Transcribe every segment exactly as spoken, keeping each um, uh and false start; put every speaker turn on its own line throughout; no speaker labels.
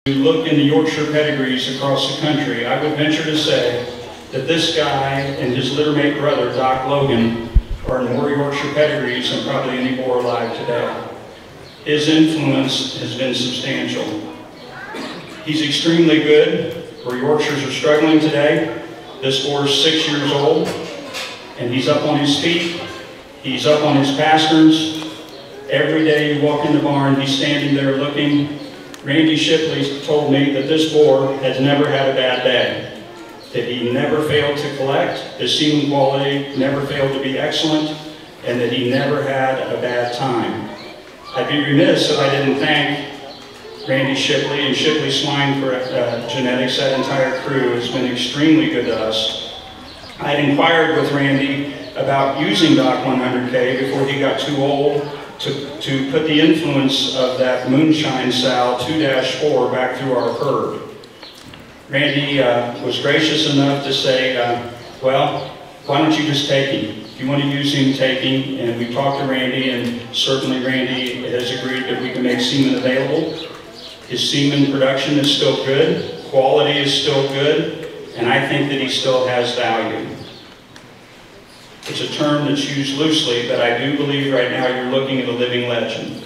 You look into Yorkshire pedigrees across the country, I would venture to say that this guy and his littermate brother, Doc Logan, are in more Yorkshire pedigrees than probably any boar alive today. His influence has been substantial. He's extremely good where Yorkshires are struggling today. This boar is six years old, and he's up on his feet. He's up on his pasterns. Every day you walk in the barn, he's standing there looking. Randy Shipley told me that this boar has never had a bad day, that he never failed to collect, his semen quality never failed to be excellent, and that he never had a bad time. I'd be remiss if I didn't thank Randy Shipley and Shipley Swine for uh, Genetics. That entire crew has been extremely good to us. I had inquired with Randy about using Doc one hundred K before he got too old to, to put the influence of that Moonshine Sow two dash four back through our herd. Randy uh, was gracious enough to say, uh, well, why don't you just take him? If you want to use him, take him. And we talked to Randy, and certainly Randy has agreed that we can make semen available. His semen production is still good, quality is still good, and I think that he still has value. It's a term that's used loosely, but I do believe right now you're looking at a living legend.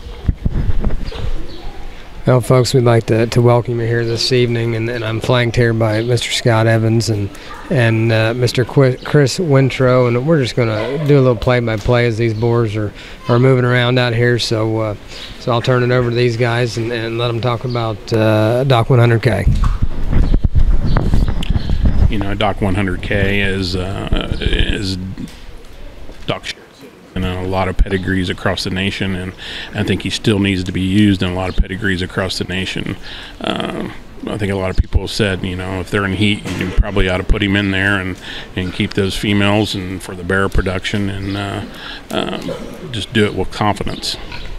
Well, folks, we'd like to, to welcome you here this evening, and, and I'm flanked here by Mister Scott Evans and and uh, Mister Qu Chris Wintrow, and we're just going to do a little play-by-play as these boars are, are moving around out here. So, uh, so I'll turn it over to these guys and, and let them talk about uh, Doc one hundred K.
You know, Doc one hundred K is uh, is Doc in a lot of pedigrees across the nation, and I think he still needs to be used in a lot of pedigrees across the nation. Um, I think a lot of people have said, you know, if they're in heat, you probably ought to put him in there and, and keep those females and for the bear production, and uh, um, just do it with confidence.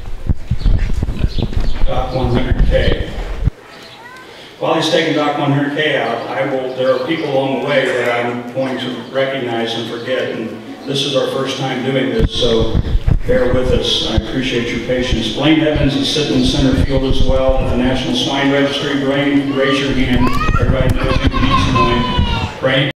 Doc one hundred K. While he's taking Doc one hundred K out, I will, there are people along the way that I'm going to recognize and forget, and this is our first time doing this, so bear with us. I appreciate your patience. Blaine Evans is sitting in center field as well at the National Swine Registry. Blaine, raise your hand. Everybody knows who he's going. Blaine.